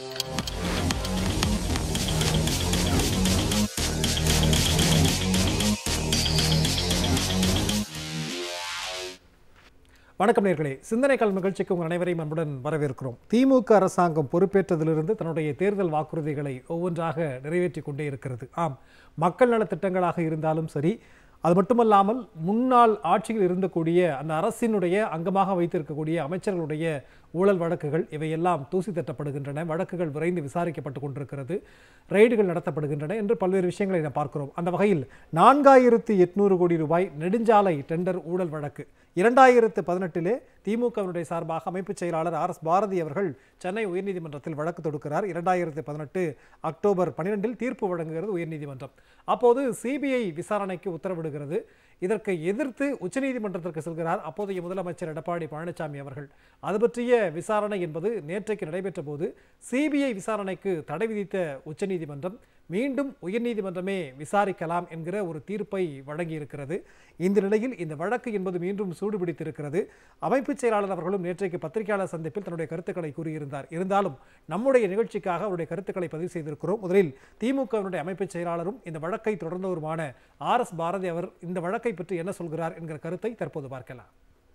வணக்கம் நேயர்களே, சிந்தனைக்காலம் நிகழ்ச்சிக்கு உங்கள் அனைவரையும் அன்புடன் வரவேற்கிறோம். திமுக அரசாங்கம் பொறுப்பேற்றதிலிருந்து தன்னுடைய தேர்தல் வாக்குறுதிகளை ஒவ்வொன்றாக நிறைவேற்றி கொண்டே இருக்கிறது. ஆம், மக்கள் நல திட்டங்களாக இருந்தாலும் சரி, அது மட்டுமல்லாமல் முன்னாள் ஆட்சியில் இருந்தக்கூடிய அந்த அரசினுடைய அங்கமாக வைத்திருக்கக்கூடிய அமைச்சர்களுடைய ஊழல் வழக்குகள் இவையெல்லாம் தூசி தட்டப்படுகின்றன, வழக்குகள் விரைந்து விசாரிக்கப்பட்டு கொண்டிருக்கிறது, ரெய்டுகள் நடத்தப்படுகின்றன என்று பல்வேறு விஷயங்களை நாம் பார்க்கிறோம். அந்த வகையில் 4800 கோடி ரூபாய் நெடுஞ்சாலை டெண்டர் ஊழல் வழக்கு 2018 திமுகவினுடைய சார்பாக அமைப்பு செயலாளர் RSBharathi அவர்கள் சென்னை உயர்நீதிமன்றத்தில் வழக்கு தொடுக்கிறார். 2018 அக்டோபர் 12 தீர்ப்பு வழங்குகிறது உயர்நீதிமன்றம். அப்போது சிபிஐ விசாரணைக்கு உத்தரவிடுகிறது. இதற்கு எதிர்த்து உச்சநீதிமன்றத்திற்கு செல்கிறார் அப்போதைய முதலமைச்சர் எடப்பாடி பழனிசாமி அவர்கள். அது பற்றிய விசாரணை என்பது நேற்றைக்கு நடைபெற்ற போது சிபிஐ விசாரணைக்கு தடை விதித்த உச்சநீதிமன்றம் மீண்டும் உயர்நீதிமன்றமே விசாரிக்கலாம் என்கிற ஒரு தீர்ப்பை வழங்கியிருக்கிறது. இந்த நிலையில் இந்த வழக்கு என்பது மீண்டும் சூடுபிடித்திருக்கிறது. அமைப்பு செயலாளர் அவர்களும் நேற்றைக்கு பத்திரிகையாளர் சந்திப்பில் தன்னுடைய கருத்துக்களை கூறியிருந்தார். இருந்தாலும் நம்முடைய நிகழ்ச்சிக்காக அவருடைய கருத்துக்களை பதிவு செய்திருக்கிறோம். முதலில் திமுகவினுடைய அமைப்பு செயலாளரும் இந்த வழக்கை தொடர்ந்தவருமான RSBharathi அவர் இந்த வழக்கை பற்றி என்ன சொல்கிறார் என்கிற கருத்தை தற்போது பார்க்கலாம்.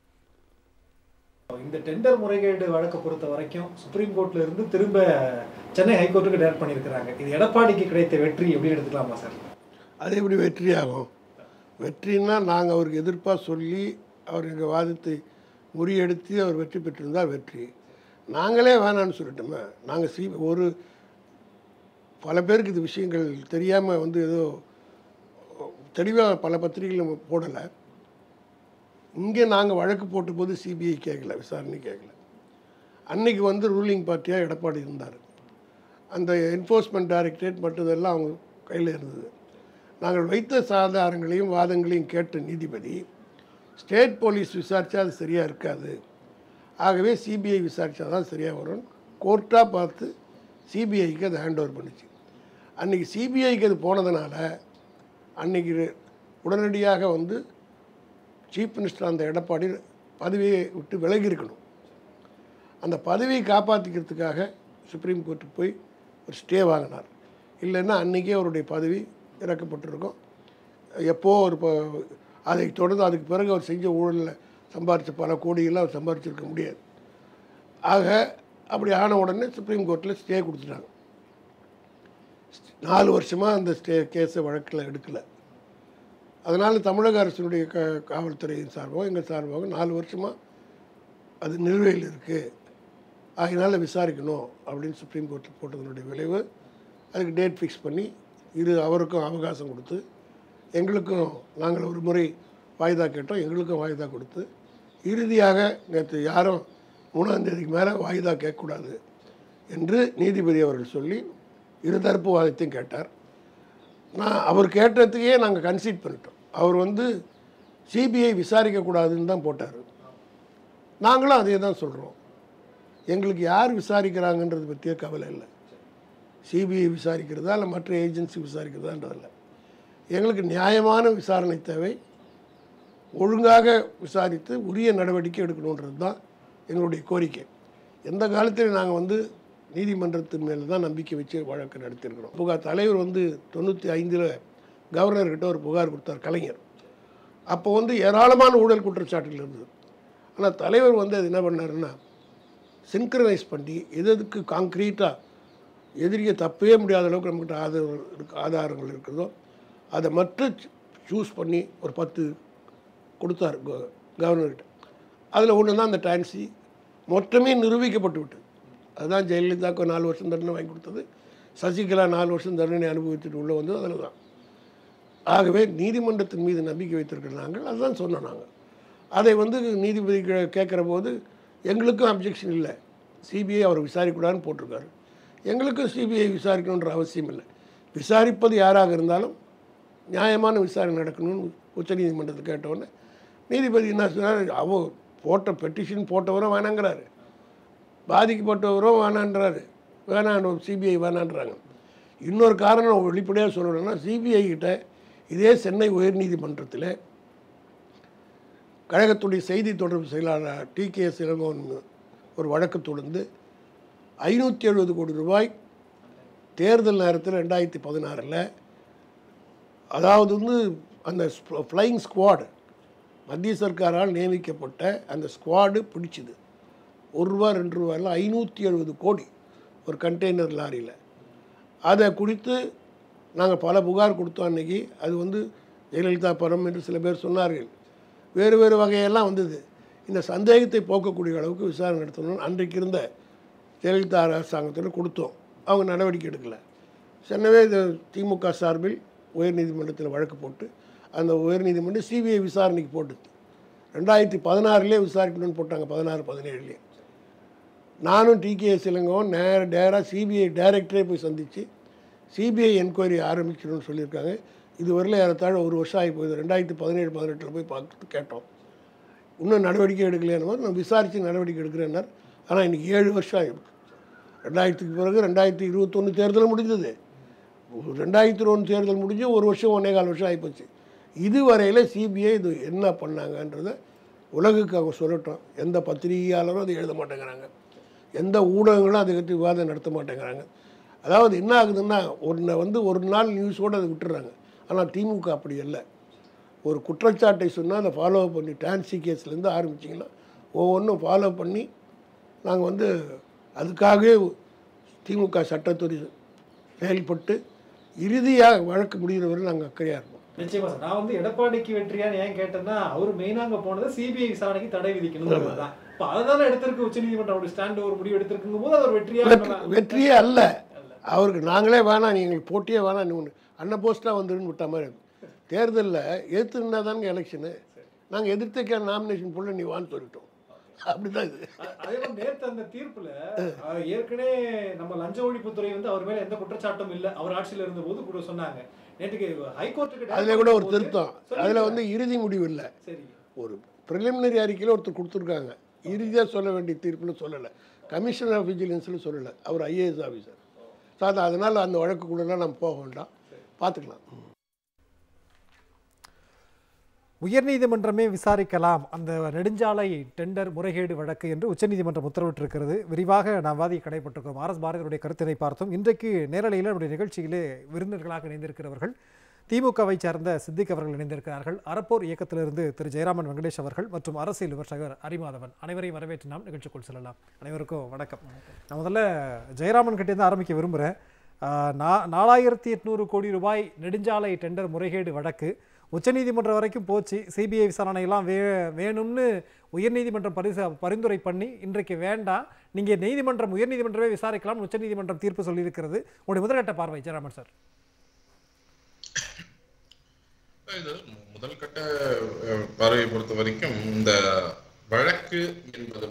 இந்த டெண்டர் முறைகேடு வழக்கை பொறுத்த வரைக்கும் சுப்ரீம் கோர்ட்ல இருந்து திரும்ப சென்னை ஹைகோர்ட்டுக்கு டைரக்ட் பண்ணியிருக்கிறாங்க. இது எடப்பாடிக்கு கிடைத்த வெற்றி எப்படி எடுத்துக்கலாமா சார்? அது எப்படி வெற்றி ஆகும்? வெற்றின்னா நாங்கள் அவருக்கு எதிர்ப்பாக சொல்லி அவர் எங்கள் வாதத்தை முறியெடுத்து அவர் வெற்றி பெற்றிருந்தால் வெற்றி. நாங்களே வேணான்னு சொல்லிட்டோமே. நாங்கள் ஒரு பல பேருக்கு இது விஷயங்கள் தெரியாமல் ஏதோ தெளிவாக பல பத்திரிகைகள் போடலை. இங்கே நாங்கள் வழக்கு போட்ட போது சிபிஐ கேட்கல, விசாரணை கேட்கல. அன்றைக்கி ரூலிங் பார்ட்டியாக எடப்பாடி இருந்தார். அந்த என்ஃபோர்ஸ்மெண்ட் டைரக்டரேட் மட்டும் அவங்க கையில் இருந்தது. நாங்கள் வைத்த சாதாரங்களையும் வாதங்களையும் கேட்ட நீதிபதி ஸ்டேட் போலீஸ் விசாரித்தா அது சரியாக இருக்காது, ஆகவே சிபிஐ விசாரித்தா தான் சரியாக வரும், கோர்ட்டாக பார்த்து சிபிஐக்கு அதை ஹேண்ட் ஓவர் பண்ணிச்சு. அன்றைக்கி சிபிஐக்கு அது போனதுனால அன்றைக்கி உடனடியாக சீஃப் மினிஸ்டர் அந்த எடப்பாடி பதவியை விட்டு விலகி இருக்கணும். அந்த பதவியை காப்பாற்றிக்கிறதுக்காக சுப்ரீம் கோர்ட்டுக்கு போய் ஒரு ஸ்டே வாங்கினார். இல்லைன்னா அன்றைக்கே அவருடைய பதவி இறக்கப்பட்டிருக்கும். எப்போ அதை தொடர்ந்து அதுக்கு பிறகு அவர் செஞ்ச ஊழலில் சம்பாரித்த பல கோடிகள்லாம் அவர் சம்பாரிச்சிருக்க முடியாது. ஆக அப்படி ஆன உடனே சுப்ரீம் கோர்ட்டில் ஸ்டே கொடுத்துட்டாங்க. 4 வருஷமாக அந்த கேஸை வழக்கில் எடுக்கலை. அதனால் தமிழக அரசினுடைய காவல்துறையின் சார்பாக எங்கள் சார்பாக 4 வருஷமாக அது நிலுவையில் இருக்குது, அதனால் விசாரிக்கணும் அப்படின்னு சுப்ரீம் கோர்ட்டில் போட்டதனுடைய விளைவு அதுக்கு டேட் ஃபிக்ஸ் பண்ணி அவருக்கும் அவகாசம் கொடுத்து எங்களுக்கும் நாங்கள் ஒரு முறை வாய்தா கேட்டோம், எங்களுக்கும் வாய்தா கொடுத்து இறுதியாக நேற்று யாரும் 3ஆம் தேதிக்கு மேலே வாய்தா கேட்கக்கூடாது என்று நீதிபதி அவர்கள் சொல்லி இருதரப்பு வாதத்தையும் கேட்டார். அவர் கேட்டதுக்கே நாங்கள் கன்சீட் பண்ணிட்டோம். அவர் சிபிஐ விசாரிக்கக்கூடாதுன்னு தான் போட்டார். நாங்களும் அதே தான் சொல்கிறோம். எங்களுக்கு யார் விசாரிக்கிறாங்கன்றது பற்றிய கவலை இல்லை. சிபிஐ விசாரிக்கிறதா இல்லை மற்ற ஏஜென்சி விசாரிக்கிறதான்றதில்லை. எங்களுக்கு நியாயமான விசாரணை தேவை, ஒழுங்காக விசாரித்து உரிய நடவடிக்கை எடுக்கணுன்றது தான் எங்களுடைய கோரிக்கை. எந்த காலத்திலும் நாங்கள் நீதிமன்றத்தின் மேலே தான் நம்பிக்கை வச்சு வழக்கு நடத்தியிருக்கிறோம். புகார் தலைவர் 95 கவர்னர்கிட்ட ஒரு புகார் கொடுத்தார் கலைஞர். அப்போ ஏராளமான ஊழல் குற்றச்சாட்டுகள் இருந்தது. ஆனால் தலைவர் அது என்ன பண்ணாருன்னா சின்க்ரனைஸ் பண்ணி எதுக்கு காங்க்ரீட்டாக எதிரியை தப்பவே முடியாத அளவுக்கு நம்மகிட்ட ஆதாரங்கள் இருக்கிறதோ அதை மட்டும் சூஸ் பண்ணி ஒரு 10 கொடுத்தார் கவர்னர்கிட்ட. அதில் ஒன்று தான் அந்த டான்சி மொத்தமே நிரூபிக்கப்பட்டு விட்டது. அதுதான் ஜெயலலிதாவுக்கு 4 வருஷம் தண்டனை வாங்கி கொடுத்தது, சசிகலா 4 வருஷம் தண்டனை அனுபவித்துட்டு உள்ளே வந்தது அதில் தான். ஆகவே நீதிமன்றத்தின் மீது நம்பிக்கை வைத்திருக்கிற நாங்கள் அதுதான் சொன்னோம். நாங்கள் அதை நீதிபதி கேட்குற போது எங்களுக்கும் அப்ஜெக்ஷன் இல்லை, சிபிஐ அவர் விசாரிக்கூடாதுன்னு போட்டிருக்காரு. எங்களுக்கும் சிபிஐ விசாரிக்கணுன்ற அவசியம் இல்லை. விசாரிப்பது யாராக இருந்தாலும் நியாயமான விசாரணை நடக்கணும்னு உச்சநீதிமன்றத்தை கேட்டவுடனே நீதிபதி என்ன சொன்னார், போட்ட பெட்டிஷன் போட்டவரும் வேணாங்கிறாரு, பாதிக்கப்பட்டவரும் வேணான்றாரு, வேணாம் சிபிஐ வேணான்றாங்க. இன்னொரு காரணம் வெளிப்படையாக சொல்லணும்னா சிபிஐ கிட்ட இதே சென்னை உயர்நீதிமன்றத்தில் கழகத்துடைய செய்தி தொடர்பு செயலாளர் TKS இளங்கோவன் ஒரு வழக்கு தொடர்ந்து 570 கோடி ரூபாய் தேர்தல் நேரத்தில் 2016 அதாவது அந்த ஃப்ளையிங் ஸ்குவாடு மத்திய சர்க்காரால் நியமிக்கப்பட்ட அந்த ஸ்குவாடு பிடிச்சிது. ₹1 ₹2 570 கோடி ஒரு கண்டெய்னர் லாரியில். அதை குறித்து நாங்கள் பல புகார் கொடுத்தோம். அன்றைக்கி அது ஜெயலலிதா பணம் என்று சில பேர் சொன்னார்கள். வேறு வேறு வகையெல்லாம் வந்தது. இந்த சந்தேகத்தை போக்கக்கூடிய அளவுக்கு விசாரணை நடத்தணும்னு அன்றைக்கு இருந்த ஜெயலலிதா அரசாங்கத்தில் கொடுத்தோம். அவங்க நடவடிக்கை எடுக்கலை. சென்னவே திமுக சார்பில் உயர்நீதிமன்றத்தில் வழக்கு போட்டு அந்த உயர்நீதிமன்றம் சிபிஐ விசாரணைக்கு போட்டுது. 2016 விசாரிக்கணும்னு போட்டாங்க. 16-17 நானும் டிகேஎஸ் இளங்கோவும் நேராக சிபிஐ டைரக்டரே போய் சந்தித்து சிபிஐ என்கொயரி ஆரம்பிக்கணும்னு சொல்லியிருக்காங்க. இதுவரையில் ஏறத்தாழ 1 வருஷம் ஆகி போகுது. 2017-18 போய் பார்த்து கேட்டோம். இன்னும் நடவடிக்கை எடுக்கலையான போது நான் விசாரித்து நடவடிக்கை எடுக்கிறேன்னார். ஆனால் இன்றைக்கி 7 வருஷம் ஆகிடுது. 2000க்கு பிறகு 2021 தேர்தல் முடிஞ்சது. 2001 தேர்தல் முடிஞ்சு 1 வருஷம் 1.25 வருஷம் ஆகிப்போச்சு. இதுவரையில் சிபிஐ இது என்ன பண்ணாங்கன்றதை உலகுக்கு அவங்க சொல்லட்டும். எந்த பத்திரிகையாளரும் அதை எழுத மாட்டேங்கிறாங்க. எந்த ஊடகங்களும் அதை பற்றி விவாதம் நடத்த மாட்டேங்கிறாங்க. அதாவது என்ன ஆகுதுன்னா ஒரு நாள் நியூஸோடு அதை விட்டுறாங்க. ஆனால் திமுக அப்படி இல்லை. ஒரு குற்றச்சாட்டை சொன்னால் அதை ஃபாலோ பண்ணி டான்சி கேஸ்லேருந்து ஆரம்பிச்சிங்கன்னா ஒவ்வொன்றும் ஃபாலோ பண்ணி நாங்கள் அதுக்காகவே திமுக சட்டத்துறை செயல்பட்டு இறுதியாக வழக்கு முடிகிற வரை நாங்கள் அக்கறையாக இருப்போம். நிச்சயமா சார். நான் எடப்பாடிக்கு வெற்றியான்னு ஏன் கேட்டேன்னா அவர் மெயினாக போனது சிபிஐ விசாரணைக்கு தடை விதிக்கணும். இப்போ அதுதானே எடுத்திருக்கு உச்சநீதிமன்றம் ஸ்டாண்ட் ஒரு முடிவு எடுத்திருக்கும் போது அவர் வெற்றியே அல்ல. அவருக்கு நாங்களே வேணாம், நீங்கள் போட்டியே வேணாம், ஒன்று அன்ன போஸ்ட்டாக வந்துடுன்னு விட்ட மாதிரி தேர்தலில் எதிர்த்துருந்தா தானுங்க எலெக்ஷனு. நாங்கள் எதிர்த்துக்க நாமினேஷன் போல நீ வான்னு சொல்லிட்டோம். அப்படிதான் இது. அதே மாதிரி நேற்று அந்த தீர்ப்புல ஏற்கனவே நம்ம லஞ்ச ஒழிப்புத்துறை அவர் மேல எந்த குற்றச்சாட்டும் இல்லை, அவர் ஆட்சியில் இருந்த போது கூட சொன்னாங்க. நேற்றுக்கு ஹைகோர்ட்டுக்கு அதில் கூட ஒரு திருத்தம். அதில் இறுதி முடிவு இல்லை. சரி, ஒரு ப்ரிலிமினரி அறிக்கையில் ஒருத்தர் கொடுத்துருக்காங்க. இறுதியாக சொல்ல வேண்டிய தீர்ப்பில் சொல்லலை. கமிஷனர் ஆஃப் விஜிலன்ஸில் சொல்லலை. அவர் ஐஏஎஸ் ஆஃபீஸர். சார் அதனால் அந்த வழக்குக்குள்ளெல்லாம் நம்ம போக வேண்டாம், பார்த்துக்கலாம். உயர்நீதிமன்றமே விசாரிக்கலாம் அந்த நெடுஞ்சாலை டெண்டர் முறைகேடு வழக்கு என்று உச்சநீதிமன்றம் உத்தரவிட்டிருக்கிறது. விரிவாக நாம் வாதி கடைப்பட்டிருக்கிறோம். RS பாரதியுடைய கருத்தினை பார்த்தோம். இன்றைக்கு நேரலையில் நம்முடைய நிகழ்ச்சியிலே விருந்தினர்களாக இணைந்திருக்கிறவர்கள் திமுகவை சார்ந்த சித்திக் அவர்கள் இணைந்திருக்கிறார்கள். அறப்போர் இயக்கத்திலிருந்து திரு ஜெயராமன் வெங்கடேஷ் அவர்கள் மற்றும் அரசியல் விமர்சகர் அரிமாதவன். அனைவரையும் வரவேற்று நாம் நிகழ்ச்சிக்குள் செல்லலாம். அனைவருக்கும் வணக்கம். நான் முதல்ல ஜெயராமன் கிட்டேருந்து ஆரம்பிக்க விரும்புகிறேன். 4800 கோடி ரூபாய் நெடுஞ்சாலை டெண்டர் முறைகேடு வழக்கு உச்சநீதிமன்றம் வரைக்கும் போச்சு. சிபிஐ விசாரணையெல்லாம் வேணும்னு உயர்நீதிமன்றம் பரிந்துரை பண்ணி இன்றைக்கு வேண்டாம், நீங்கள் உயர்நீதிமன்றமே விசாரிக்கலாம் உச்சநீதிமன்றம் தீர்ப்பு சொல்லியிருக்கிறது. உங்களுடைய முதல்கட்ட பார்வை ஜெயராமன் சார். இது முதல் கட்ட பார்வையை பொறுத்த வரைக்கும் இந்த வழக்கு என்பது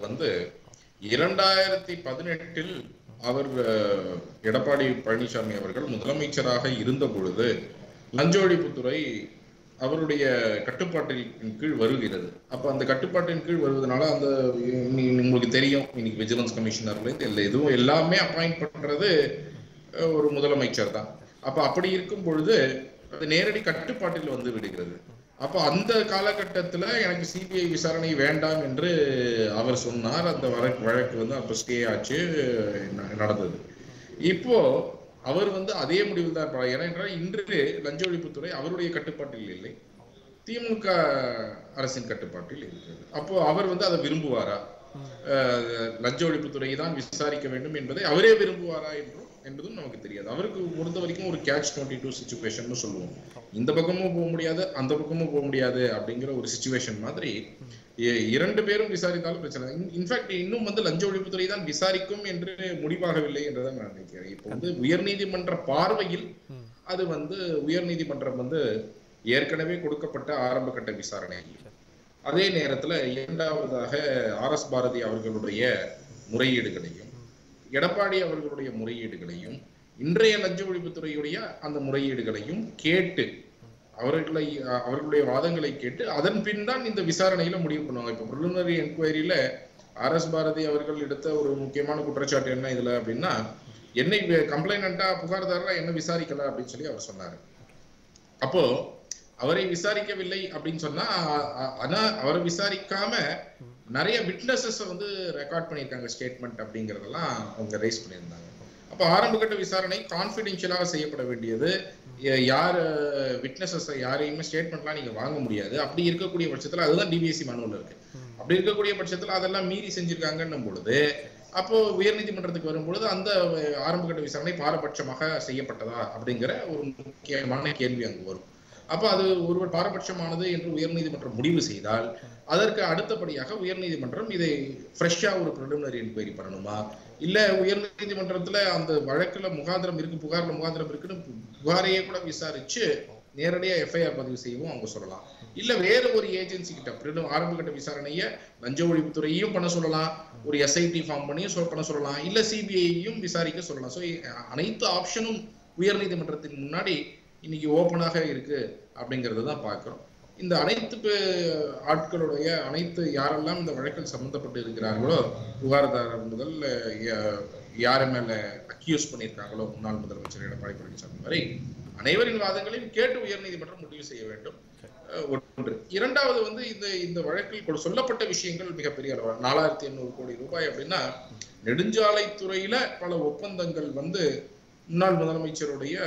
2018 அவர் எடப்பாடி பழனிசாமி அவர்கள் முதலமைச்சராக இருந்த பொழுது லஞ்ச ஒழிப்புத்துறை அவருடைய கட்டுப்பாட்டின் கீழ் வருகிறது. அப்போ அந்த கட்டுப்பாட்டின் கீழ் வருவதனால அந்த உங்களுக்கு தெரியும், இன்னைக்கு விஜிலன்ஸ் கமிஷனர்லேருந்து எல்லாமே அப்பாயிண்ட் பண்றது ஒரு முதலமைச்சர் தான். அப்போ அப்படி இருக்கும் பொழுது அது நேரடி கட்டுப்பாட்டில் விடுகிறது. அப்போ அந்த காலகட்டத்தில் எனக்கு சிபிஐ விசாரணை வேண்டாம் என்று அவர் சொன்னார். அந்த வழக்கு அப்போ ஸ்டே ஆச்சு, நடந்தது. இப்போ அவர் அதே முடிவில் தான் இருப்பார். ஏனென்றால் இன்று லஞ்ச ஒழிப்புத்துறை அவருடைய கட்டுப்பாட்டில் இல்லை, திமுக அரசின் கட்டுப்பாட்டில் இருக்கிறது. அப்போ அவர் அதை விரும்புவாரா? லஞ்ச ஒழிப்புத்துறை தான் விசாரிக்க வேண்டும் என்பதை அவரே விரும்புவாரா என்பதும் நமக்கு தெரியாது. அவருக்கு பொறுத்த வரைக்கும் ஒரு catch 22 சிச்சுவேஷன் சொல்லுவோம். இந்த பக்கமும் போக முடியாது, அந்த பக்கமும் போக முடியாது அப்படிங்கிற ஒரு சிச்சுவேஷன் மாதிரி 2 பேரும் விசாரித்தாலும் பிரச்சனை. இன்ஃபேக்ட் இன்னும் லஞ்ச ஒழிப்புத்துறை தான் விசாரிக்கும் என்று முடிவாகவில்லை என்றுதான் நான் நினைக்கிறேன். இப்போ உயர்நீதிமன்ற பார்வையில் அது உயர்நீதிமன்றம் ஏற்கனவே கொடுக்கப்பட்ட ஆரம்ப கட்ட விசாரணை. அதே நேரத்துல இரண்டாவதாக RS பாரதி அவர்களுடைய முறையீடுகளையும் எடப்பாடி அவர்களுடைய முறையீடுகளையும் இன்றைய லஞ்ச ஒழிப்புத்துறையுடைய அந்த முறையீடுகளையும் கேட்டு அவர்களுடைய வாதங்களை கேட்டு அதன் பின் தான் இந்த விசாரணையில முடிவு பண்ணுவாங்க. இப்போ ப்ரிலிமினரி என்கொயரியில RS பாரதி அவர்கள் எடுத்த ஒரு முக்கியமான குற்றச்சாட்டு என்ன இதுல அப்படின்னா, என்னை கம்ப்ளைனண்டா புகார்தாரா என்ன விசாரிக்கல அப்படின்னு சொல்லி அவர் சொன்னாரு. அப்போ அவரை விசாரிக்கவில்லை அப்படின்னு சொன்னா, ஆனா அவரை விசாரிக்காம நிறைய விட்னஸஸ் வந்து ரெக்கார்ட் பண்ணியிருக்காங்க ஸ்டேட்மெண்ட் அப்படிங்கிறதெல்லாம் அவங்க ரைஸ் பண்ணியிருந்தாங்க. அப்போ ஆரம்ப கட்ட விசாரணை கான்ஃபிடென்ஷியலாக செய்யப்பட வேண்டியது. யார் விட்னஸஸ் யாரையுமே ஸ்டேட்மெண்ட்லாம் நீங்க வாங்க முடியாது. அப்படி இருக்கக்கூடிய பட்சத்தில் அதுதான் டிபிஎஸ்சி மேனுவல் இருக்கு. அப்படி இருக்கக்கூடிய பட்சத்தில் அதெல்லாம் மீறி செஞ்சிருக்காங்கன்னும் பொழுது அப்போ உயர்நீதிமன்றத்துக்கு வரும்பொழுது அந்த ஆரம்ப கட்ட விசாரணை பாரபட்சமாக செய்யப்பட்டதா அப்படிங்கிற ஒரு முக்கியமான கேள்வி அங்கு வரும். அப்போ அது ஒருவர் பாரபட்சமானது என்று உயர்நீதிமன்றம் முடிவு செய்தால் அதற்கு அடுத்தபடியாக உயர்நீதிமன்றம் இதை ஃப்ரெஷ்ஷா ஒரு ப்ரிலிமினரி என்கொயரி பண்ணணுமா, இல்ல உயர்நீதிமன்றத்துல அந்த வழக்குல முகாந்திரம் இருக்கு, புகார்ல முகாந்திரம் இருக்குன்னு புகாரையே கூட விசாரிச்சு நேரடியா எஃப்ஐஆர் பதிவு செய்யவும் அவங்க சொல்லலாம். இல்ல வேற ஒரு ஏஜென்சி கிட்ட ஆரம்ப கட்ட விசாரணைய லஞ்ச ஒழிப்புத்துறையும் பண்ண சொல்லலாம், ஒரு எஸ்ஐடி ஃபார்ம் பண்ணியும் பண்ண சொல்லலாம், இல்ல சிபிஐயும் விசாரிக்க சொல்லலாம். ஸோ அனைத்து ஆப்ஷனும் உயர்நீதிமன்றத்தின் முன்னாடி இன்னைக்கு ஓப்பனாக இருக்கு அப்படிங்கறத தான் பார்க்கிறோம். இந்த அனைத்து ஆட்களுடைய அனைத்து யாரெல்லாம் இந்த வழக்கில் சம்பந்தப்பட்டு இருக்கிறார்களோ, புகார்தாரர் முதல் யார மேல அக்யூஸ் பண்ணியிருக்காங்களோ முன்னாள் முதலமைச்சர் எடப்பாடி பழனிசாமி வரை அனைவரின் வாதங்களையும் கேட்டு உயர்நீதிமன்றம் முடிவு செய்ய வேண்டும். ஒன்று. இரண்டாவது வந்து இந்த வழக்கில் சொல்லப்பட்ட விஷயங்கள் மிகப்பெரிய அளவு 4800 கோடி ரூபாய் அப்படின்னா நெடுஞ்சாலைத்துறையில பல ஒப்பந்தங்கள் வந்து முன்னாள் முதலமைச்சருடைய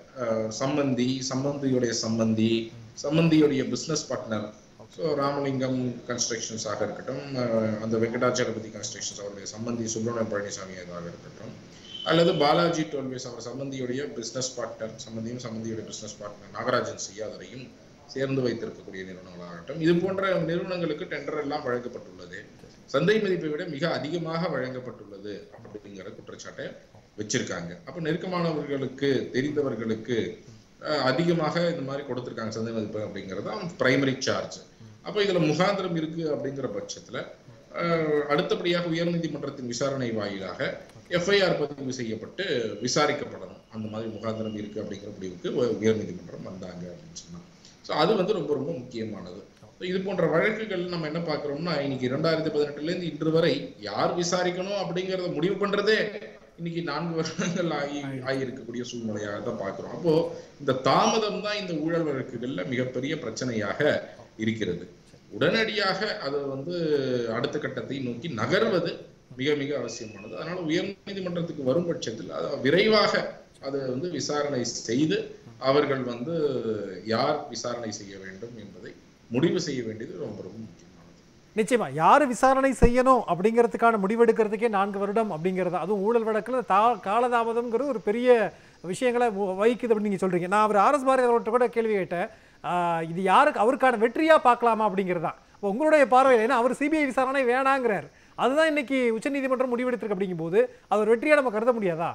சம்பந்தியுடைய business partner, so Ramalingam constructions ஆக இருக்கட்டும், அந்த வெங்கடாச்சலபதி கன்ஸ்ட்ரக்ஷன்ஸ் அவருடைய சம்பந்தி சுப்பிரமணிய பழனிசாமியாக இருக்கட்டும், அல்லது பாலாஜி டோல்வேஸ் அவர் சம்பந்தியுடைய பிசினஸ் பார்ட்னர், சம்பந்தியுடைய பிசினஸ் பார்ட்னர் நாகராஜன் செய்யாதரையும் சேர்ந்து வைத்திருக்கக்கூடிய நிறுவனங்களாகட்டும், இது போன்ற நிறுவனங்களுக்கு டெண்டர் எல்லாம் வழங்கப்பட்டுள்ளது, சந்தை மதிப்பை விட மிக அதிகமாக வழங்கப்பட்டுள்ளது அப்படிங்கிற குற்றச்சாட்டை வச்சிருக்காங்க. அப்ப நெருக்கமானவர்களுக்கு தெரிந்தவர்களுக்கு அதிகமாக இந்த மாதிரி கொடுத்திருக்காங்க சந்தை மதிப்பு அப்படிங்கிறது பிரைமரி சார்ஜ். அப்ப இதுல முகாந்திரம் இருக்கு அப்படிங்கிற பட்சத்துல அடுத்தபடியாக உயர்நீதிமன்றத்தின் விசாரணை வாயிலாக எஃப்ஐஆர் பதிவு செய்யப்பட்டு விசாரிக்கப்படணும். அந்த மாதிரி முகாந்திரம் இருக்கு அப்படிங்கிற முடிவுக்கு உயர்நீதிமன்றம் வந்தாங்க அப்படின்னு சொன்னாங்க. ஸோ அது வந்து ரொம்ப ரொம்ப முக்கியமானது. இது போன்ற வழக்குகள் நம்ம என்ன பார்க்கிறோம்னா இன்னைக்கு 2018 இருந்து இன்று வரை யார் விசாரிக்கணும் அப்படிங்கறத முடிவு பண்றதே இன்னைக்கு 4 வருடங்கள் ஆகியிருக்கக்கூடிய சூழ்நிலையாக தான் பார்க்கிறோம். அப்போ இந்த தாமதம் தான் இந்த ஊழல் வழக்குகள்ல மிகப்பெரிய பிரச்சனையாக இருக்கிறது. உடனடியாக அது வந்து அடுத்த கட்டத்தை நோக்கி நகர்வது மிக மிக அவசியமானது. அதனால உயர்நீதிமன்றத்துக்கு வரும் பட்சத்தில் விரைவாக அதை வந்து விசாரணை செய்து அவர்கள் வந்து யார் விசாரணை செய்ய வேண்டும் என்பதை முடிவு செய்ய வேண்டியது ரொம்ப ரொம்ப முக்கியமானது. நிச்சயமா யார் விசாரணை செய்யணும் அப்படிங்கிறதுக்கான முடிவெடுக்கிறதுக்கே 4 வருடம் அப்படிங்கிறது, அதுவும் ஊழல் வழக்கில் காலதாமதம்ங்கிறது ஒரு பெரிய விஷயங்களை வகிக்குது அப்படின்னு நீங்கள் சொல்கிறீங்க. நான் அவர் RSBharathi அவர்கிட்ட கூட கேள்வி கேட்டேன், இது யாருக்கு அவருக்கான வெற்றியாக பார்க்கலாமா அப்படிங்கிறது தான். இப்போ உங்களுடைய பார்வையில் ஏன்னா அவர் சிபிஐ விசாரணை வேணாங்கிறார், அதுதான் இன்னைக்கு உச்சநீதிமன்றம் முடிவெடுத்திருக்கு. அப்படிங்கும்போது அது ஒரு வெற்றியாக நம்ம கருத முடியாதா?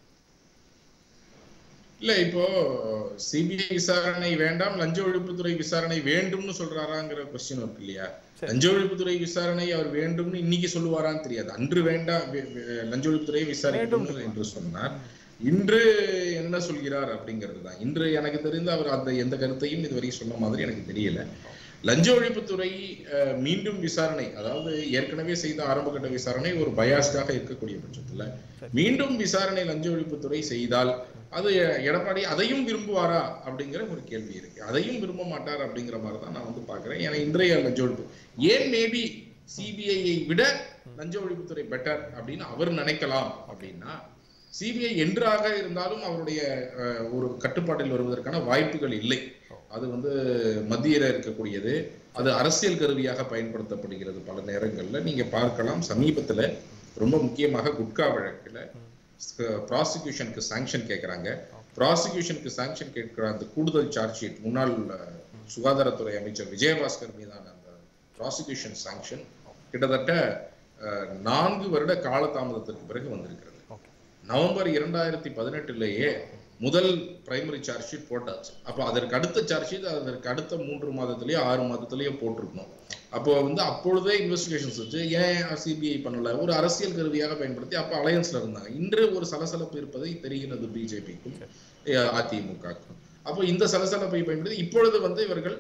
இல்ல இப்போ சிபிஐ விசாரணை வேண்டாம், லஞ்ச ஒழிப்புத்துறை விசாரணை வேண்டும்னு சொல்றாராங்கிற கொஸ்டின் இருக்கு இல்லையா? லஞ்ச ஒழிப்புத்துறை விசாரணை அவர் வேண்டும்னு இன்னைக்கு சொல்லுவாரான்னு தெரியாது. அன்று வேண்டாம் லஞ்ச ஒழிப்புத்துறையை விசாரிக்கணும் என்று சொன்னார். இன்று என்ன சொல்கிறார் அப்படிங்கிறது தான். இன்று எனக்கு தெரிந்து அவர் அந்த எந்த கருத்தையும் இதுவரைக்கும் சொன்ன மாதிரி எனக்கு தெரியல. லஞ்ச ஒழிப்புத்துறை மீண்டும் விசாரணை, அதாவது ஏற்கனவே செய்த ஆரம்ப கட்ட விசாரணை ஒரு பயாஸ்டாக இருக்கக்கூடிய பட்சத்துல மீண்டும் விசாரணை லஞ்ச ஒழிப்புத்துறை செய்தால் அது எடப்பாடி அதையும் விரும்புவாரா அப்படிங்கிற ஒரு கேள்வி இருக்கு. அதையும் விரும்ப மாட்டார் அப்படிங்கிற மாதிரி தான் நான் வந்து பாக்குறேன். ஏன்னா இன்றைய லஞ்ச ஒழிப்பு ஏன் மேபி சிபிஐயை விட லஞ்ச ஒழிப்புத்துறை பெட்டர் அப்படின்னு அவர் நினைக்கலாம். அப்படின்னா சிபிஐ என்றாக இருந்தாலும் அவருடைய ஒரு கட்டுப்பாட்டில் வருவதற்கான வாய்ப்புகள் இல்லை. அது வந்து மத்தியில இருக்கக்கூடியது, அது அரசியல் கருவியாக பயன்படுத்தப்படுகிறது. பல நேரங்கள்ல நீங்க பார்க்கலாம். சமீபத்துல ரொம்ப முக்கியமாக குட்கா வழக்குல ப்ராசிக்யூஷனுக்கு சாங்ஷன் கேட்கிறாங்க. ப்ராசிக்யூஷனுக்கு சாங்ஷன் கேட்கிற அந்த கூடுதல் சார்ஜ் ஷீட் முன்னாள் சுகாதாரத்துறை அமைச்சர் விஜயபாஸ்கர் மீதான அந்த ப்ராசிக்யூஷன் சாங்ஷன் கிட்டத்தட்ட 4 வருட காலதாமதத்திற்கு பிறகு வந்திருக்கிறது. நவம்பர் 2018 முதல் பிரைமரி சார்ஜ் ஷீட் போட்டாச்சு. அப்போ அதற்கு அடுத்த சார்ஜ் ஷீட் அதற்கு அடுத்த 3 மாதத்திலேயோ 6 மாதத்திலேயோ போட்டிருக்கணும். அப்போ வந்து அப்பொழுதே இன்வெஸ்டிகேஷன்ஸ் வச்சு ஏன் சிபிஐ பண்ணல, ஒரு அரசியல் கருவியாக பயன்படுத்தி அப்போ அலையன்ஸ்ல இருந்தாங்க. இன்று ஒரு சலசலப்பு இருப்பதை தெரிகிறது பிஜேபிக்கும் அதிமுகக்கும். அப்போ இந்த சலசலப்பை பயன்படுத்தி இப்பொழுது வந்து இவர்கள்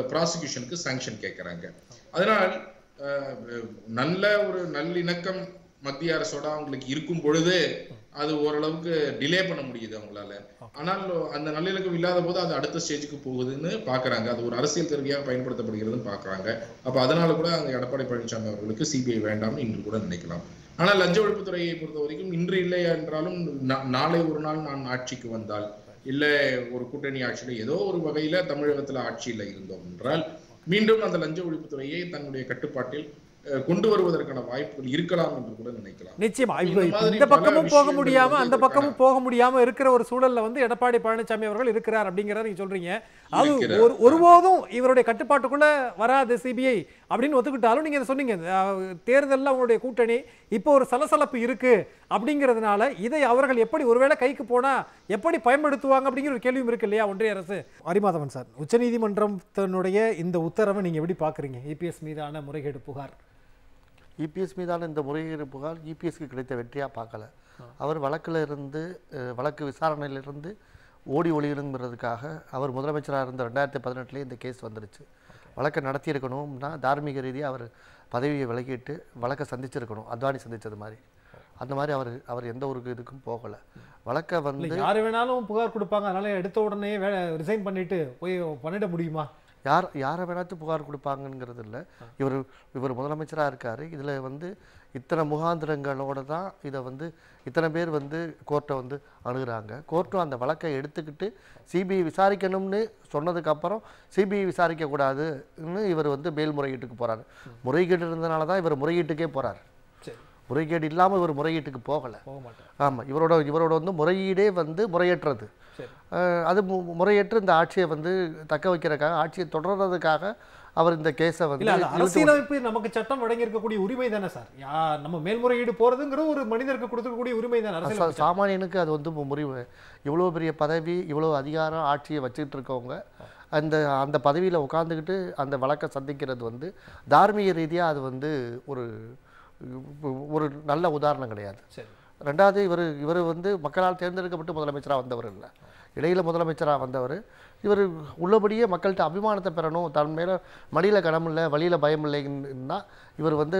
ப்ராசிக்யூஷனுக்கு சாங்ஷன் கேட்கிறாங்க. அதனால் நல்ல ஒரு நல்லிணக்கம் மத்திய அரசோட அவங்களுக்கு இருக்கும் பொழுது அது ஓரளவுக்கு டிலே பண்ண முடியுது அவங்களால. ஆனால் அந்த நல்லிணக்கம் இல்லாத போது அது அடுத்த ஸ்டேஜுக்கு போகுதுன்னு பாக்குறாங்க. அது ஒரு அரசியல் கருவியாக பயன்படுத்தப்படுகிறதுன்னு பாக்குறாங்க. அப்ப அதனால கூட அந்த எடப்பாடி பழனிசாமி அவர்களுக்கு சிபிஐ வேண்டாம்னு இன்று கூட நினைக்கலாம். ஆனால் லஞ்ச ஒழிப்புத்துறையை பொறுத்த வரைக்கும் இன்று இல்லை என்றாலும் நாளை ஒரு நாள் நான் ஆட்சிக்கு வந்தால், இல்ல ஒரு கூட்டணி ஆட்சியில ஏதோ ஒரு வகையில தமிழகத்துல ஆட்சியில இருந்தோம் என்றால் மீண்டும் அந்த லஞ்ச ஒழிப்புத்துறையை தன்னுடைய கட்டுப்பாட்டில் கொண்டு வருவதற்கான வாய்ப்புகள் இருக்கலாம் என்று கூட நினைக்கலாம். நிச்சயமா இந்த பக்கமும் போக முடியாம அந்த பக்கமும் போக முடியாம இருக்கிற ஒரு சூழல்ல வந்து எடப்பாடி பழனிசாமி அவர்கள் இருக்கிறார் அப்படிங்கறத நீங்க சொல்றீங்க. அது ஒருபோதும் இவருடைய கட்டுப்பாட்டுக்குள்ள வராது சிபிஐ அப்படின்னு ஒத்துக்கிட்டாலும் நீங்க சொன்னீங்க தேர்தல்ல அவங்களுடைய கூட்டணி இப்போ ஒரு சலசலப்பு இருக்கு அப்படிங்கிறதுனால இதை அவர்கள் எப்படி ஒருவேளை கைக்கு போனா எப்படி பயன்படுத்துவாங்க அப்படிங்கிற ஒரு கேள்வியும் இருக்கு இல்லையா ஒன்றிய அரசு. அரிமாதவன் சார், உச்சநீதிமன்றத்தினுடைய இந்த உத்தரவை நீங்க எப்படி பாக்குறீங்க? EPS மீதான முறைகேடு புகார், EPS மீதான இந்த முறைகேடு புகார் EPSக்கு கிடைத்த வெற்றியாக பார்க்கல. அவர் வழக்கு விசாரணையிலிருந்து ஓடி ஒளியணுங்கிறதுக்காக அவர் முதலமைச்சராக இருந்த 2018 இந்த கேஸ் வந்துருச்சு. வழக்கை நடத்தியிருக்கணும்னா தார்மீக ரீதியாக அவர் பதவியை விலகிட்டு வழக்கை சந்திச்சிருக்கணும், அத்வானி சந்தித்தது மாதிரி. அந்த மாதிரி அவர் எந்த ஒரு இதுக்கும் போகலை. வழக்கை வந்து யார் வேணாலும் புகார் கொடுப்பாங்க, அதனால எடுத்த உடனே ரிசைன் பண்ணிட்டு போய் பண்ணிட முடியுமா? யாரை வேணாச்சும் புகார் கொடுப்பாங்கங்கிறது இல்லை. இவர் முதலமைச்சராக இருக்கார். இதில் வந்து இத்தனை முகாந்திரங்களோடு தான் இதை வந்து இத்தனை பேர் வந்து கோர்ட்டை வந்து அணுகுறாங்க. கோர்ட்டும் அந்த வழக்கை எடுத்துக்கிட்டு சிபிஐ விசாரிக்கணும்னு சொன்னதுக்கப்புறம் சிபிஐ விசாரிக்கக்கூடாதுன்னு இவர் வந்து மேல்முறையீட்டுக்கு போகிறார். முறைகேடு இருந்ததுனால தான் இவர் முறையீட்டுக்கே போகிறார். முறைகேடு இல்லாமல் இவர் முறையீட்டுக்கு போகலை. ஆமாம், இவரோட வந்து முறையீடே வந்து முறையற்றது. அது முறையற்ற இந்த ஆட்சியை வந்து தக்க வைக்கிறதுக்காக, ஆட்சியை தொடர்றதுக்காக அவர் இந்த கேஸை வந்து அரசியலமைப்பு நமக்கு சட்டம் வழங்கி இருக்கக்கூடிய உரிமை தானே சார். நம்ம மேல்முறையீடு போறதுங்கிற ஒரு மனிதருக்கு கொடுக்கக்கூடிய உரிமை தானே. சாமானியனுக்கு அது வந்து முறிவு. இவ்வளோ பெரிய பதவி, இவ்வளோ அதிகாரம், ஆட்சியை வச்சுக்கிட்டு இருக்கவங்க அந்த பதவியில் உட்காந்துக்கிட்டு அந்த வழக்கை சந்திக்கிறது வந்து தார்மீக ரீதியாக அது வந்து ஒரு நல்ல உதாரணம் கிடையாது. ரெண்டாவது, இவர் வந்து மக்களால் தேர்ந்தெடுக்கப்பட்டு முதலமைச்சராக வந்தவர் இல்லை, இடையில முதலமைச்சராக வந்தவர். இவர் உள்ளபடியே மக்கள்கிட்ட அபிமானத்தை பெறணும், தன் மேலே மடியில் கனம் இல்லை வழியில் பயம் இல்லைன்னா இவர் வந்து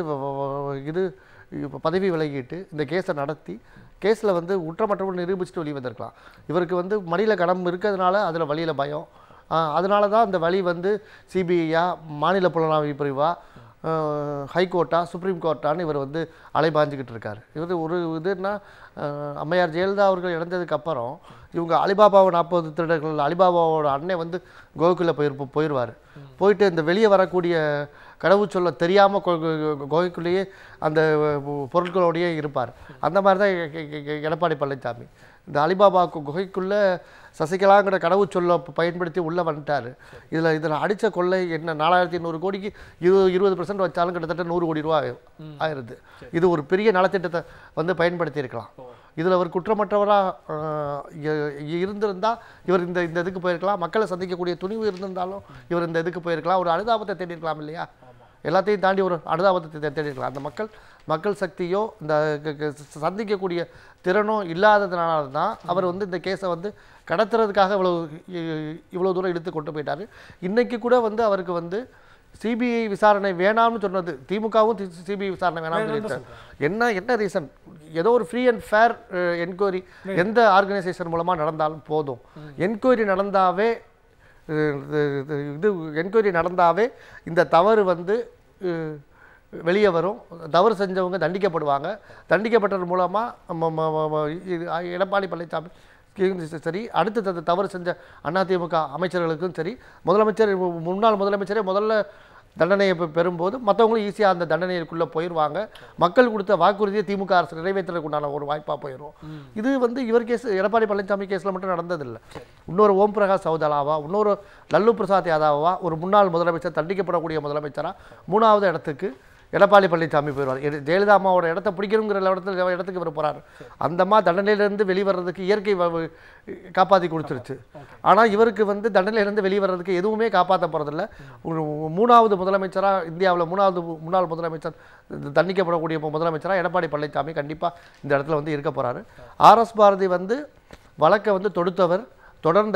பதவி விலகிட்டு இந்த கேஸை நடத்தி கேஸில் வந்து குற்றமற்றவர்கள் நிரூபிச்சுட்டு வெளியே வந்திருக்கலாம். இவருக்கு வந்து மடியில் கனம் இருக்கிறதுனால அதில் வழியில் பயம். அதனால தான் அந்த வழி வந்து சிபிஐயா, மாநில புலனாய்வு பிரிவா, ஹைகோர்ட்டா, சுப்ரீம் கோர்ட்டான்னு இவர் வந்து அலைபாஞ்சிக்கிட்டு இருக்கார். இவர் ஒரு இதுன்னா அம்மையார் ஜெயலலிதா அவர்கள் இறந்ததுக்கப்புறம் இவங்க அலிபாபாவை 40 திருடர்கள், அலிபாபாவோட அண்ணன் வந்து கோகுல போயிடுவார். போயிட்டு இந்த வெளியே வரக்கூடிய கடவுள் சொல்ல தெரியாமல் கோகைக்குள்ளேயே அந்த பொருட்களோடையே இருப்பார். அந்த மாதிரி தான் எடப்பாடி பழனிசாமி இந்த அலிபாபா குகைக்குள்ளே சசிகலாங்கிற கடவுள் சொல்ல பயன்படுத்தி உள்ளே வந்துட்டார். இதில் அடித்த கொள்ளை என்ன 4200 கோடிக்கு 20% வச்சாலும் கிட்டத்தட்ட 100 கோடி ரூபா ஆயிடுது. இது ஒரு பெரிய நலத்திட்டத்தை வந்து பயன்படுத்தியிருக்கலாம். இதில் அவர் குற்றமற்றவராக இருந்திருந்தால் இவர் இந்த இதுக்கு போயிருக்கலாம். மக்களை சந்திக்கக்கூடிய துணிவு இருந்திருந்தாலும் இவர் இந்த இதுக்கு போயிருக்கலாம். ஒரு அனுதாபத்தை தேடிருக்கலாம் இல்லையா? எல்லாத்தையும் தாண்டி ஒரு அனுதாபத்தை தேடிருக்கலாம். அந்த மக்கள் சக்தியோ இந்த சந்திக்கக்கூடிய திறனோ இல்லாததுனால தான் அவர் வந்து இந்த கேஸை வந்து கடத்துறதுக்காக இவ்வளோ தூரம் இழுத்து கொண்டு போயிட்டார். இன்றைக்கி கூட வந்து அவருக்கு வந்து சிபிஐ விசாரணை வேணாம்னு சொன்னது திமுகவும் சிபிஐ விசாரணை வேணாம்னு சொல்லிட்டார். என்ன ரீசன்? ஏதோ ஒரு ஃப்ரீ அண்ட் ஃபேர் என்கொயரி எந்த ஆர்கனைசேஷன் மூலமாக நடந்தாலும் போதும். என்கொயரி நடந்தாவே இந்த தவறு வந்து வெளியே வரும். தவறு செஞ்சவங்க தண்டிக்கப்படுவாங்க. தண்டிக்கப்பட்டது மூலமாக எடப்பாடி பழனிசாமி சரி, அடுத்து தவறு செஞ்ச அதிமுக அமைச்சர்களுக்கும் சரி, முன்னாள் முதலமைச்சரே முதல்ல தண்டனையை பெறும்போது மற்றவங்களும் ஈஸியாக அந்த தண்டனைக்குள்ளே போயிடுவாங்க. மக்கள் கொடுத்த வாக்குறுதியை திமுக அரசு நிறைவேற்றுறதுக்கு உண்டான ஒரு வாய்ப்பாக போயிடும். இது வந்து இவர் கேஸ், எடப்பாடி பழனிசாமி கேஸில் மட்டும் நடந்ததில்லை. இன்னொரு ஓம் பிரகாஷ் சௌதாலாவா, இன்னொரு லல்லு பிரசாத் யாதவா, ஒரு முன்னாள் முதலமைச்சர் தண்டிக்கப்படக்கூடிய முதலமைச்சராக 3வது இடத்துக்கு எடப்பாடி பழனிசாமி போயிடுவார். ஜெயலலிதா அம்மாவோட இடத்த பிடிக்கணுங்கிற இடத்துக்கு இவர் போகிறார். அந்தம்மா தண்டனையிலேருந்து வெளிவரதுக்கு இயற்கை காப்பாற்றி கொடுத்துருச்சு. ஆனால் இவருக்கு வந்து தண்டனையிலேருந்து வெளிவரதுக்கு எதுவுமே காப்பாற்ற போகிறதில்ல. 3வது முதலமைச்சராக, இந்தியாவில் 3வது முன்னாள் முதலமைச்சர் தண்டிக்கப்படக்கூடிய முதலமைச்சராக எடப்பாடி பழனிசாமி கண்டிப்பாக இந்த இடத்துல வந்து இருக்க போகிறாரு. RS பாரதி வந்து வழக்கை வந்து தொடர்ந்தவர்,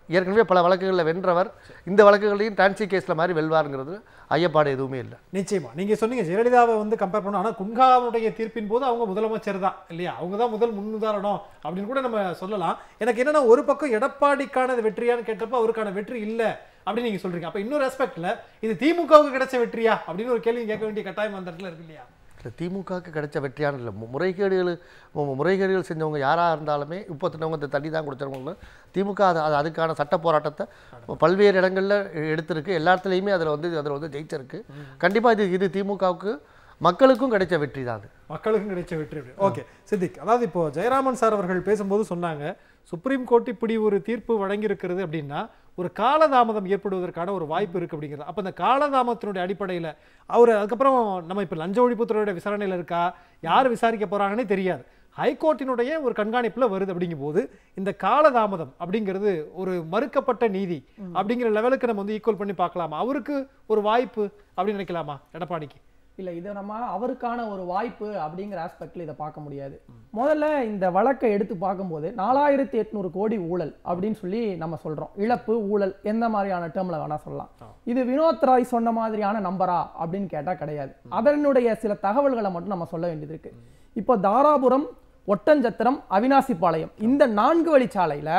ஏற்கனவே பல வழக்குகளில் வென்றவர் இந்த வழக்குகளையும் டான்சி கேஸில் மாதிரி வெல்வாருங்கிறது ஐயப்பாடு எதுவுமே இல்லை. நிச்சயமா நீங்க சொன்னீங்க ஜெயலலிதாவை வந்து கம்பேர் பண்ணோம், ஆனால் குன்ஹாவுடைய தீர்ப்பின் போது அவங்க முதலமைச்சர் தான் இல்லையா, அவங்க தான் முதல் முன்னுதாரணம் அப்படின்னு கூட நம்ம சொல்லலாம். எனக்கு என்னன்னா ஒரு பக்கம் எடப்பாடிக்கான வெற்றியான்னு கேட்டப்ப அவருக்கான வெற்றி இல்லை அப்படின்னு நீங்க சொல்றீங்க. அப்ப இன்னொரு ஆஸ்பெக்ட்ல இது திமுகவுக்கு கிடைச்ச வெற்றியா அப்படின்னு ஒரு கேள்வி கேட்க வேண்டிய கட்டாயம் அந்த இடத்துல இருக்கு இல்லையா? இல்லை, திமுகவுக்கு கிடைச்ச வெற்றியான இல்லை. முறைகேடுகள் செஞ்சவங்க யாராக இருந்தாலுமே இப்போத்தினவங்க இந்த தண்ணி தான் கொடுத்தவங்க திமுக அதுக்கான சட்ட போராட்டத்தை பல்வேறு இடங்களில் எடுத்திருக்கு. எல்லா இடத்துலையுமே அதில் வந்து ஜெயிச்சிருக்கு. கண்டிப்பாக இது திமுகவுக்கு மக்களுக்கும் கிடைச்ச வெற்றி தான். அது மக்களுக்கும் கிடைச்ச வெற்றி. ஓகே சித்திக், அதாவது இப்போ ஜெயராமன் சார் அவர்கள் பேசும்போது சொன்னாங்க சுப்ரீம் கோர்ட் இப்படி ஒரு தீர்ப்பு வழங்கியிருக்கிறது அப்படின்னா ஒரு காலதாமதம் ஏற்படுவதற்கான ஒரு வாய்ப்பு இருக்கு அப்படிங்கிறது. அப்போ அந்த காலதாமதத்தினுடைய அடிப்படையில் அவர் அதுக்கப்புறம் நம்ம இப்போ லஞ்ச ஒழிப்புத்துறையோட விசாரணையில் இருக்கா, யார் விசாரிக்க போறாங்கன்னே தெரியாது, ஹைகோர்ட்டினுடைய ஒரு கண்காணிப்பில் வருது. அப்படிங்கும் போது இந்த காலதாமதம் அப்படிங்கிறது ஒரு மறுக்கப்பட்ட நீதி அப்படிங்கிற லெவலுக்கு நம்ம வந்து ஈக்குவல் பண்ணி பார்க்கலாமா? அவருக்கு ஒரு வாய்ப்பு அப்படின்னு நினைக்கலாமா எடப்பாடிக்கு? இல்லை, இதை நம்ம அவருக்கான ஒரு வாய்ப்பு அப்படிங்கிற ஆஸ்பெக்டில் இதை பார்க்க முடியாது. முதல்ல இந்த வழக்கை எடுத்து பார்க்கும்போது 4800 கோடி ஊழல் அப்படின்னு சொல்லி நம்ம சொல்கிறோம். இழப்பு ஊழல் எந்த மாதிரியான டேர்மில் வேணால் சொல்லலாம். இது வினோத் ராய் சொன்ன மாதிரியான நம்பரா அப்படின்னு கேட்டால் கிடையாது. அதனுடைய சில தகவல்களை மட்டும் நம்ம சொல்ல வேண்டியது இருக்கு. இப்போ தாராபுரம், ஒட்டஞ்சத்திரம், அவினாசிபாளையம் இந்த 4 வழிச்சாலையில்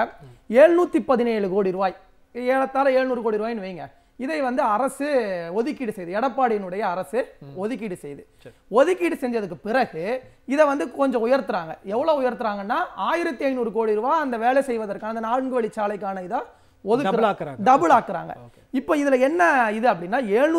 717 கோடி ரூபாய், ஏறத்தாழ 700 கோடி ரூபாய்ன்னு வைங்க, இதை வந்து அரசு ஒதுக்கீடு செய்து, எடப்பாடியினுடைய அரசு ஒதுக்கீடு செஞ்சதுக்கு பிறகு இதை வந்து கொஞ்சம் உயர்த்துறாங்க. எவ்வளவு உயர்த்துறாங்கன்னா 1500 கோடி ரூபாய் அந்த வேலை செய்வதற்கான அந்த 4 வழிச்சாலைக்கான இதை டபுள் ஆக்குறாங்க. இப்போ இதுல என்ன இது அப்படின்னா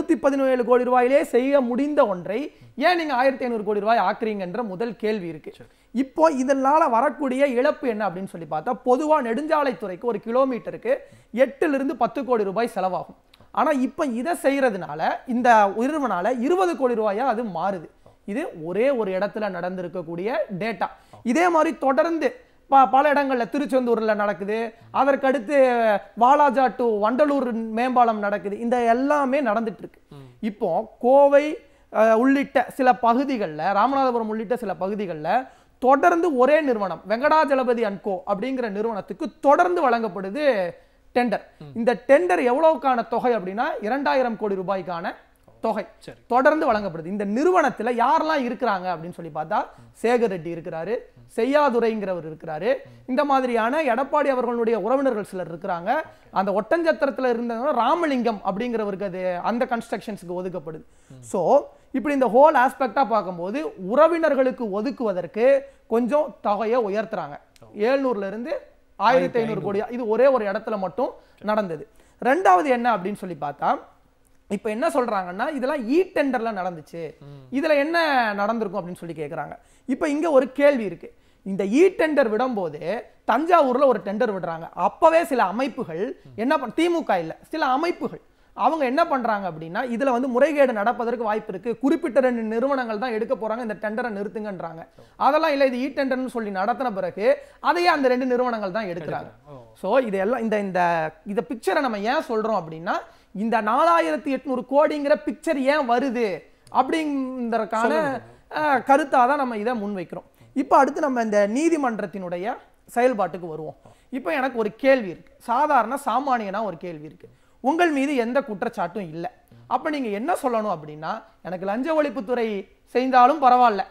717 கோடி ரூபாயிலே செய்ய முடிந்த ஒன்றை ஏன் நீங்க 1500 கோடி ரூபாய் ஆக்குறீங்கன்ற முதல் கேள்வி இருக்கு. இப்போ இதனால வரக்கூடிய இழப்பு என்ன அப்படின்னு சொல்லி பார்த்தா பொதுவா நெடுஞ்சாலைத்துறைக்கு ஒரு கிலோமீட்டருக்கு 8 to 10 கோடி ரூபாய் செலவாகும். ஆனா இப்ப இதை செய்யறதுனால இந்த உயர்வுனால 20 கோடி ரூபாயா அது மாறுது. இது ஒரே ஒரு இடத்துல நடந்திருக்கக்கூடிய டேட்டா. இதே மாதிரி தொடர்ந்து பல இடங்கள்ல திருச்செந்தூர்ல நடக்குது, அதற்கடுத்து வாலாஜா டு வண்டலூர் மேம்பாலம் நடக்குது, இந்த எல்லாமே நடந்துட்டு இருக்கு. இப்போ கோவை உள்ளிட்ட சில பகுதிகளில், ராமநாதபுரம் உள்ளிட்ட சில பகுதிகளில் தொடர்ந்து ஒரே நிறுவனம் வெங்கடாஜலபதி அண்ட் கோ அப்படிங்கிற நிறுவனத்துக்கு தொடர்ந்து வழங்கப்படுது டெண்டர். இந்த டெண்டர் எவ்வளவுக்கான தொகை அப்படின்னா 2000 கோடி ரூபாய்க்கான தொகை தொடர்ந்து வழங்கப்படுது. இந்த நிறுவனத்துல யாரெல்லாம் இருக்கிறாங்க அப்படின்னு சொல்லி பார்த்தா சேகர் ரெட்டி இருக்கிறாரு, செய்யாதுரைங்கிறவர் இருக்கிறாரு, இந்த மாதிரியான எடப்பாடி அவர்களுடைய உறவினர்கள் சிலர் இருக்கிறாங்க. அந்த ஒட்டஞ்சத்திரத்துல இருந்தவங்க ராமலிங்கம் அப்படிங்கிறவருக்கு அது அந்த கன்ஸ்ட்ரக்ஷன்ஸ்க்கு ஒதுக்கப்படுது. ஸோ இப்படி இந்த ஹோல் ஆஸ்பெக்டா பார்க்கும்போது உறவினர்களுக்கு ஒதுக்குவதற்கு கொஞ்சம் தொகையை உயர்த்துறாங்க. 700 இருந்து 1500 கோடி. இது ஒரே ஒரு இடத்துல மட்டும் நடந்தது. ரெண்டாவது என்ன அப்படின்னு சொல்லி பார்த்தா இப்ப என்ன சொல்றாங்கன்னா இதெல்லாம் இ டெண்டர்ல நடந்துச்சு, இதுல என்ன நடந்திருக்கும் அப்படின்னு சொல்லி கேட்கறாங்க. இப்ப இங்க ஒரு கேள்வி இருக்கு. இந்த இ டெண்டர் விடும்போது தஞ்சாவூர்ல ஒரு டெண்டர் விடுறாங்க. அப்பவே சில அமைப்புகள் என்ன திமுக இல்ல சில அமைப்புகள் அவங்க என்ன பண்றாங்க அப்படின்னா இதுல வந்து முறைகேடு நடப்பதற்கு வாய்ப்பு இருக்கு, குறிப்பிட்ட 2 நிறுவனங்கள் தான் எடுக்க போறாங்க, இந்த டெண்டரை நிறுத்துங்கன்றாங்க. அதெல்லாம் இல்ல இது இ டெண்டர்னு சொல்லி நடத்தின பிறகு அதையே அந்த 2 நிறுவனங்கள் தான் எடுக்கிறாங்க. சோ இதெல்லாம் இந்த பிக்சரை நம்ம ஏன் சொல்றோம் அப்படின்னா இந்த 4800 கோடிங்கிற பிக்சர் ஏன் வருது அப்படிங்கறதுக்கான கருத்தாக தான் நம்ம இதை முன்வைக்கிறோம். இப்போ அடுத்து நம்ம இந்த நீதிமன்றத்தினுடைய செயல்பாட்டுக்கு வருவோம். இப்போ எனக்கு ஒரு கேள்வி இருக்கு, சாதாரண சாமானியனா ஒரு கேள்வி இருக்கு. உங்கள் மீது எந்த குற்றச்சாட்டும் இல்லை, அப்ப நீங்க என்ன சொல்லணும் அப்படின்னா எனக்கு லஞ்ச ஒழிப்புத்துறை செய்தாலும் பரவாயில்ல,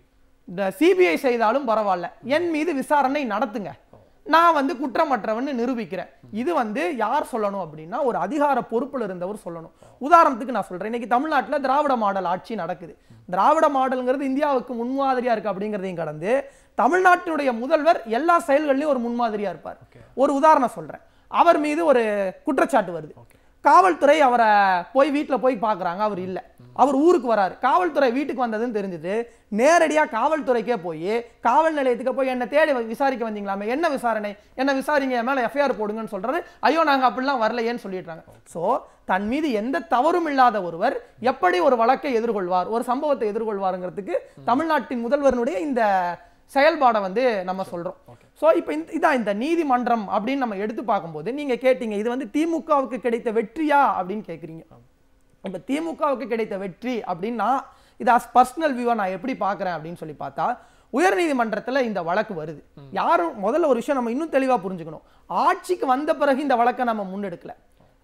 சிபிஐ செய்தாலும் பரவாயில்ல, என் மீது விசாரணை நடத்துங்க, நான் வந்து குற்றமற்றவன்னு நிரூபிக்கிறேன். இது வந்து யார் சொல்லணும் அப்படின்னா ஒரு அதிகார பொறுப்புல இருந்தவர் சொல்லணும். உதாரணத்துக்கு நான் சொல்றேன், இன்னைக்கு தமிழ்நாட்டில் திராவிட மாடல் ஆட்சி நடக்குது. திராவிட மாடல்ங்கிறது இந்தியாவுக்கு முன்மாதிரியா இருக்கு அப்படிங்கிறதையும் கடந்து தமிழ்நாட்டினுடைய முதல்வர் எல்லா செயல்கள்லையும் ஒரு முன்மாதிரியா இருப்பார். ஒரு உதாரணம் சொல்றேன், அவர் மீது ஒரு குற்றச்சாட்டு வருது, காவல்துறை அவரை வீட்டில் போய் பார்க்குறாங்க, அவர் இல்லை, அவர் ஊருக்கு வராரு, காவல்துறை வீட்டுக்கு வந்ததுன்னு தெரிஞ்சுட்டு நேரடியாக காவல்துறைக்கே போய் காவல் நிலையத்துக்கு போய் என்ன தேடி விசாரிக்க வந்தீங்களாமே, என்ன விசாரணை, என்ன விசாரிங்க, என் மேலே எஃப்ஐஆர் போடுங்கன்னு சொல்றாரு. ஐயோ நாங்கள் அப்படிலாம் வரலையேன்னு சொல்லிடுறாங்க. ஸோ தன் மீது எந்த தவறும் இல்லாத ஒருவர் எப்படி ஒரு வழக்கை எதிர்கொள்வார், ஒரு சம்பவத்தை எதிர்கொள்வாருங்கிறதுக்கு தமிழ்நாட்டின் முதல்வருடைய இந்த செயல்பாடை வந்து நம்ம சொல்றோம். ஸோ இப்போ இதான் இந்த நீதிமன்றம் அப்படின்னு நம்ம எடுத்து பார்க்கும்போது நீங்க கேட்டீங்க இது வந்து திமுகவுக்கு கிடைத்த வெற்றியா அப்படின்னு கேட்குறீங்க. இப்போ திமுகவுக்கு கிடைத்த வெற்றி அப்படின்னா இது அஸ் பர்சனல் வியூவா நான் எப்படி பார்க்குறேன் அப்படின்னு சொல்லி பார்த்தா, உயர்நீதிமன்றத்தில் இந்த வழக்கு வருது. யாரும் முதல்ல ஒரு விஷயம் நம்ம இன்னும் தெளிவாக புரிஞ்சுக்கணும். ஆட்சிக்கு வந்த பிறகு இந்த வழக்கை நம்ம முன்னெடுக்கல.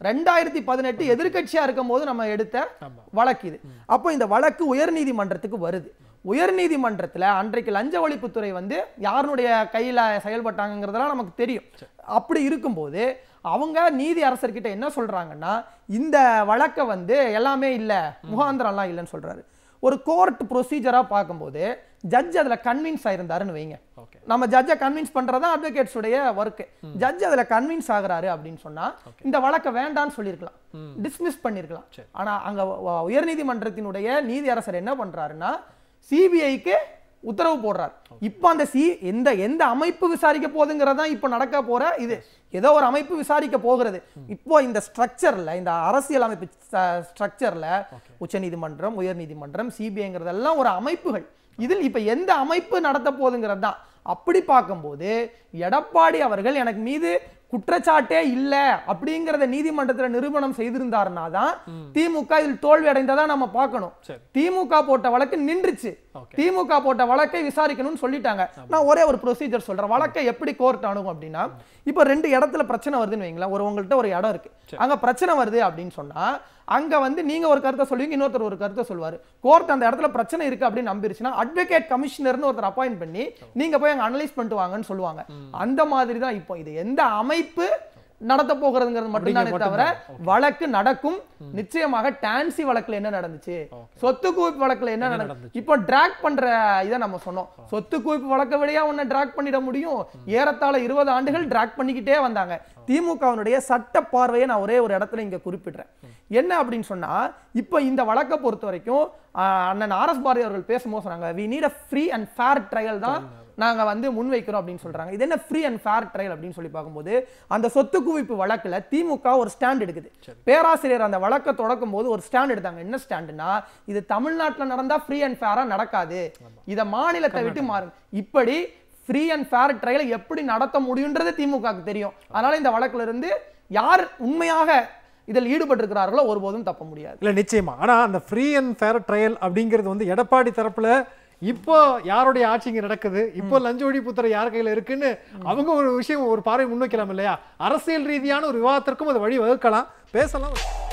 2018 எதிர்கட்சியா இருக்கும் போது நம்ம எடுத்த வழக்கு இது. அப்போ இந்த வழக்கு உயர்நீதிமன்றத்துக்கு வருது. உயர்நீதிமன்றத்தில் அன்றைக்கு லஞ்ச ஒழிப்புத்துறை வந்து யாருடைய கையில் செயல்பட்டாங்கிறதெல்லாம் நமக்கு தெரியும். அப்படி இருக்கும்போது அவங்க நீதி அரசர்கிட்ட என்ன சொல்றாங்கன்னா, இந்த வழக்கை வந்து எல்லாமே இல்லை, முகாந்திரம்லாம் இல்லைன்னு சொல்றாரு. ஒரு கோர்ட் ப்ரொசீஜரா பார்க்கும்போது ஜட்ஜ் அதுல கன்வின்ஸ் ஆயிருந்தாருன்னு வைங்க. நம்ம ஜட்ஜை கன்வின்ஸ் பண்றதா அட்வொகேட்ஸ் உடைய ஒர்க். ஜட்ஜ் அதுல கன்வின்ஸ் ஆகுறாரு அப்படின்னு சொன்னா இந்த வழக்கை வேண்டான்னு சொல்லியிருக்கலாம், டிஸ்மிஸ் பண்ணிருக்கலாம். ஆனா அங்க உயர்நீதிமன்றத்தினுடைய நீதி அரசர் என்ன பண்றாருன்னா சிபிஐக்கு உத்தரவு போடுறார். இப்ப அந்த எந்த அமைப்பு விசாரிக்க போகுதுங்கிறதா இப்ப நடக்க போற இது. ஏதோ ஒரு அமைப்பு விசாரிக்க போகிறது. இப்போ இந்த ஸ்ட்ரக்சர்ல, இந்த அரசியல் அமைப்பு ஸ்ட்ரக்சர்ல உச்சநீதிமன்றம், உயர்நீதிமன்றம், சிபிஐங்கிறதெல்லாம் ஒரு அமைப்புகள். இதில் இப்ப எந்த அமைப்பு நடத்த போகுதுங்கிறது தான். அப்படி பார்க்கும்போது எடப்பாடி அவர்கள் எனக்கு மீது குற்றச்சாட்டே இல்ல அப்படிங்கறத நீதிமன்றத்தில் நிரூபணம் செய்திருந்தாருன்னா தான் திமுக இதில் தோல்வி அடைந்ததா நம்ம பார்க்கணும். திமுக போட்ட வழக்கு நின்றுச்சு. திமுக போட்ட வழக்கை விசாரிக்கணும்னு சொல்லிட்டாங்க. நான் ஒரே ஒரு ப்ரொசீஜர் சொல்றேன். வழக்கை எப்படி கோர்ட் அணுகும் அப்படின்னா, இப்ப 2 இடத்துல பிரச்சனை வருதுன்னு வைங்களேன். உங்கள்கிட்ட ஒரு இடம் இருக்கு, அங்க பிரச்சனை வருது அப்படின்னு சொன்னா அங்க வந்து நீங்க ஒரு கருத்தை சொல்லுவீங்க, இன்னொருத்தர் ஒரு கருத்தை சொல்வாரு. கோர்ட் அந்த இடத்துல பிரச்சனை இருக்கு அப்படின்னு நம்பிருச்சுன்னா அட்வொகேட் கமிஷனர்னு ஒருத்தர் அப்பாயிண்ட் பண்ணி நீங்க போய் அங்க அனலைஸ் பண்ணிட்டு வாங்கன்னு சொல்லுவாங்க. அந்த மாதிரி தான் இப்போ இது எந்த அமைப்பு நடத்த போகிறதுங்கிறது மட்டும்தானே தவிர வழக்கு நடக்கும். நிச்சயமாக டான்சி வழக்குல என்ன நடந்துச்சு, சொத்து குவிப்பு வழக்குல என்ன நடந்துச்சு, இப்போ டிராக் பண்ற இதை நம்ம சொன்னோம். சொத்து குவிப்பு வழக்க விடையா ஒன்ன டிராக் பண்ணிட முடியும். ஏறத்தாழ 20 ஆண்டுகள் டிராக் பண்ணிக்கிட்டே வந்தாங்க. திமுகவினுடைய சட்ட பார்வையை நான் ஒரே ஒரு இடத்துல இங்க குறிப்பிடுறேன். என்ன அப்படின்னு சொன்னா, இப்போ இந்த வழக்கை பொறுத்த வரைக்கும் அண்ணன் RS பாரதி அவர்கள் பேசும்போது சொன்னாங்க, we need a free and fair trial தான் நாங்க வந்து முன்வைக்கிறோம் அப்படின்னு சொல்றாங்க. இது என்ன ஃப்ரீ அண்ட் ஃபேர் ட்ரையல் அப்படின்னு சொல்லி பார்க்கும்போது, அந்த சொத்து குவிப்பு வழக்குல திமுக ஒரு ஸ்டாண்ட் எடுக்குது. பேராசிரியர் அந்த வழக்கை தொடக்கும் போது ஒரு ஸ்டாண்ட் எடுத்தாங்க. என்ன ஸ்டாண்டுனா, இது தமிழ்நாட்டில் நடந்தா ஃப்ரீ அண்ட் ஃபேரா நடக்காது, இதை மாநிலத்தை விட்டு மாறும். இப்படி ஃப்ரீ அண்ட் ஃபேர் ட்ரையலை எப்படி நடத்த முடியுன்றது திமுகவுக்கு தெரியும். அதனால இந்த வழக்குல இருந்து யார் உண்மையாக இதில் ஈடுபட்டிருக்கிறார்களோ ஒருபோதும் தப்ப முடியாது. இல்ல நிச்சயமா. ஆனா அந்த ஃப்ரீ அண்ட் ஃபேர் ட்ரையல் அப்படிங்கிறது வந்து எடப்பாடி தரப்புல இப்போ யாருடைய ஆட்சி இங்க நடக்குது, இப்போ லஞ்ச ஒழிப்புத்துறை யார் கையில இருக்குன்னு அவங்க ஒரு விஷயம், ஒரு பார்வை முன்வைக்கலாம் இல்லையா? அரசியல் ரீதியான ஒரு விவாதத்திற்கும் அது வழி வகுக்கலாம், பேசலாம்.